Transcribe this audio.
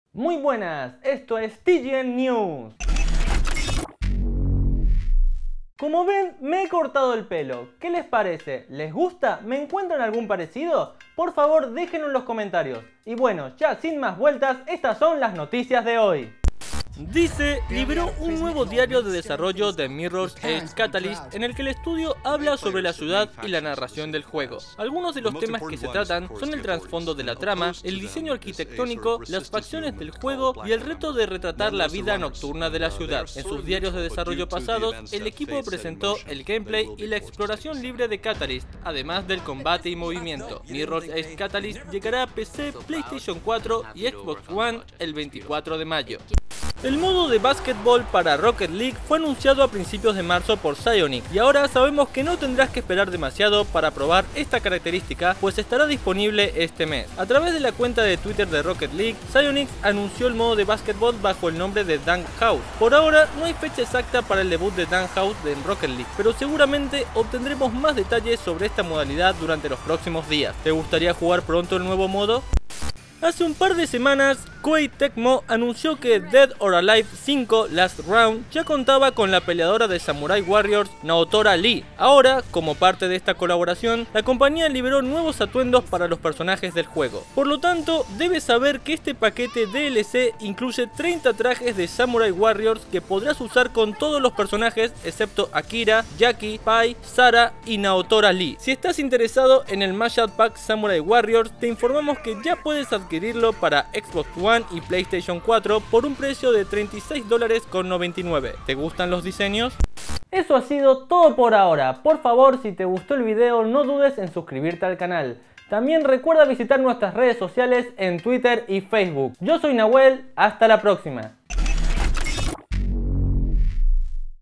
Muy buenas, esto es TGN News. Como ven, me he cortado el pelo. ¿Qué les parece? ¿Les gusta? ¿Me encuentran algún parecido? Por favor, déjenlo en los comentarios. Y bueno, ya sin más vueltas, estas son las noticias de hoy. DICE liberó un nuevo diario de desarrollo de Mirror's Edge Catalyst en el que el estudio habla sobre la ciudad y la narración del juego. Algunos de los temas que se tratan son el trasfondo de la trama, el diseño arquitectónico, las facciones del juego y el reto de retratar la vida nocturna de la ciudad. En sus diarios de desarrollo pasados, el equipo presentó el gameplay y la exploración libre de Catalyst, además del combate y movimiento. Mirror's Edge Catalyst llegará a PC, PlayStation 4 y Xbox One el 24 de mayo. El modo de básquetbol para Rocket League fue anunciado a principios de marzo por Psyonix y ahora sabemos que no tendrás que esperar demasiado para probar esta característica, pues estará disponible este mes. A través de la cuenta de Twitter de Rocket League, Psyonix anunció el modo de básquetbol bajo el nombre de Dunk House. Por ahora no hay fecha exacta para el debut de Dunk House en Rocket League, pero seguramente obtendremos más detalles sobre esta modalidad durante los próximos días. ¿Te gustaría jugar pronto el nuevo modo? Hace un par de semanas, Koei Tecmo anunció que Dead or Alive 5 Last Round ya contaba con la peleadora de Samurai Warriors Naotora Lee. Ahora, como parte de esta colaboración, la compañía liberó nuevos atuendos para los personajes del juego. Por lo tanto, debes saber que este paquete DLC incluye 30 trajes de Samurai Warriors que podrás usar con todos los personajes excepto Akira, Jackie, Pai, Sara y Naotora Lee. Si estás interesado en el Mashup Pack Samurai Warriors, te informamos que ya puedes adquirirlo para Xbox One y PlayStation 4 por un precio de $36,99. ¿Te gustan los diseños? Eso ha sido todo por ahora. Por favor, si te gustó el video, no dudes en suscribirte al canal. También recuerda visitar nuestras redes sociales en Twitter y Facebook. Yo soy Nahuel, hasta la próxima.